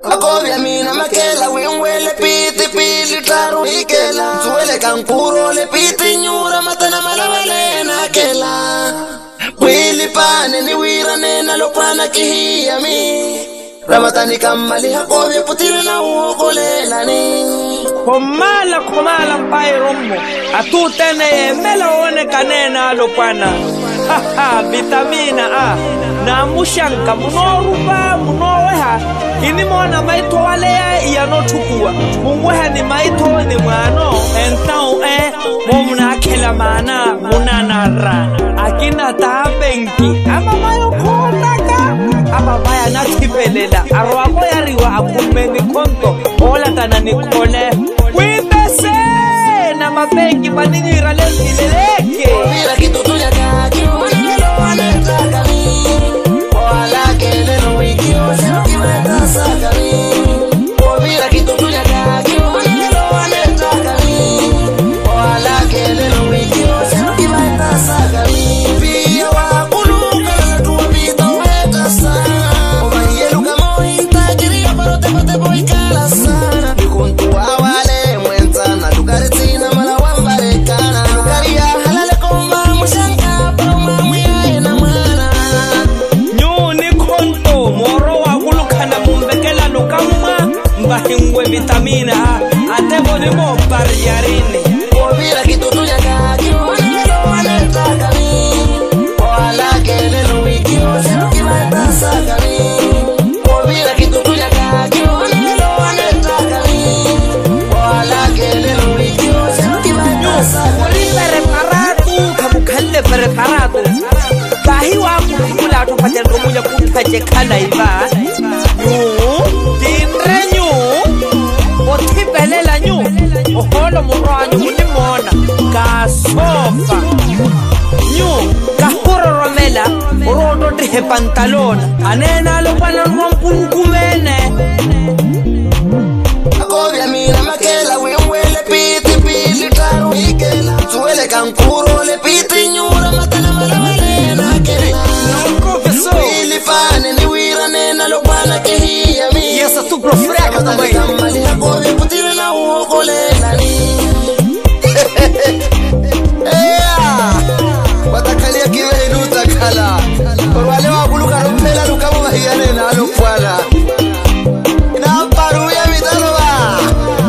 Akobya mina makela wengwele piti pili taru ikela Suele kankuro le piti nyura matana malawale na kela Wili pane ni wira nena lokwana kihia mi Ramatani kamali hakobya putile na uokolela ni Komala pai rombo atutene mela one kanena lokwana vitamina A na mushanka munoruba munoweha ini mona maito wale ya no tukua mungweha ni maito ni mwano entao momuna kela mana munanara akina tabenki ama mayo konaka ama baya na tipelela arwako yariwa akumeni konto ola kana nikole wibese na mabenki maninira leleke mira kitu tuya kaki wanataka mimi wala kelele wikio sio kimetasa mimi mira kitu tuya kaki wanataka mimi wala kelele wikio sio kimetasa mimi pia wakuluka tuwapita weta sana omayelu kama itajiria parote pote boikala sana kuntu wale mwenzana tukaretina mala wambarekana tukaria halale komba mushanka pama muyaye na mwana nyoni konto moro wakulukana mumbekela nukamwa mbahingwe vitamina atebo ni mo bariarini mira kitu tuya kaki wanataka mimi wala kelele wikio sio kimetasa mimi mira kitu tuya kaki wanataka mimi wala kelele wikio sio kimetasa kamukalle preparado kahi wa kula to patel romunya kupaje kana iba tinrenyu otipelela nyu oholo muranyu munimona kasofa nyu kahuro romela orodo de pantalona anena lo pana rompunkumene akobya mina makela wengwele piti pili taru ikela suele kankuro le piti nyura matana malawale na kela wili fane ni wira nena lokwana kihia mi yesa tu profreka tamai kamali akobya putile na uokolela ni watakalia kiwe nuta kala kwa wale wakuluka rumpela lukamu mahiyane na alufwala ina paru ya mitaloba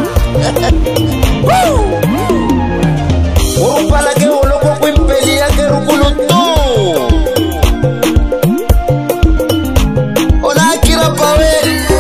Urupala ke oloko kwimpeli yake rukulutu Ona kira pawe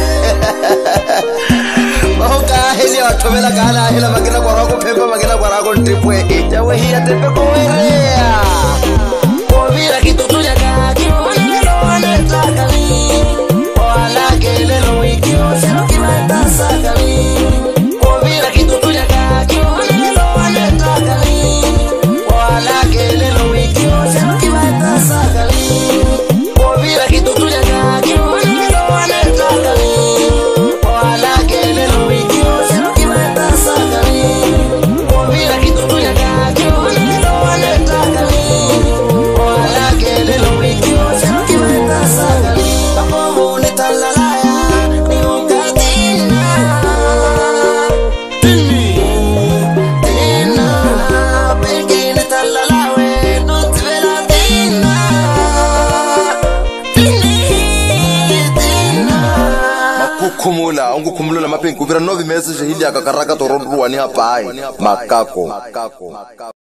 Mahoka heli watomela kala hela magina kwa rako pepa magina kwa rako ntipwe Jawe hiya tepe kowerea Mira kitu tuya kaki wanataka mimi wala kelele wikio sio kimetasa mimi mira kitu tuya kaki wanataka mimi wala kelele wikio sio kimetasa mimi mira kitu tuya kaki wanataka mimi wala kelele wikio sio kimetasa mimi mira kitu tuya kaki wanataka mimi wala kelele wikio sio kimetasa mimi unitalaya ni ungatina pengine talalawe notivela tina makukumula ungukumulula mapengi kuvira 9 meses hili akakaraka toronruani hapai makako